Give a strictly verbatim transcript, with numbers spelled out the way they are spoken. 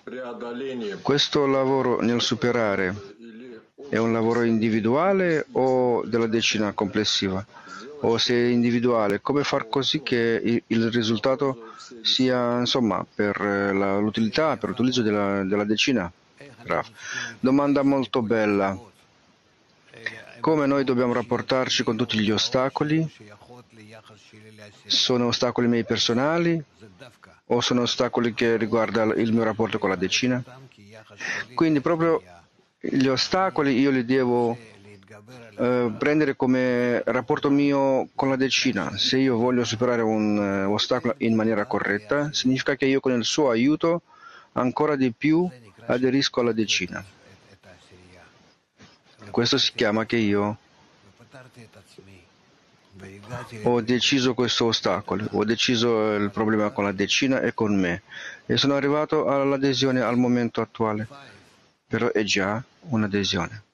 Questo lavoro nel superare è un lavoro individuale o della decina complessiva? O se è individuale, come far così che il, il risultato sia, insomma, per eh, la- l'utilità, per l'utilizzo della, della decina? Raf. Domanda molto bella. Come noi dobbiamo rapportarci con tutti gli ostacoli? Sono ostacoli miei personali o sono ostacoli che riguardano il mio rapporto con la decina? Quindi proprio gli ostacoli io li devo eh, prendere come rapporto mio con la decina. Se io voglio superare un eh, ostacolo in maniera corretta, significa che io con il suo aiuto ancora di più aderisco alla decina. Questo si chiama che io ho deciso questo ostacolo, ho deciso il problema con la decina e con me e sono arrivato all'adesione al momento attuale, però è già un'adesione.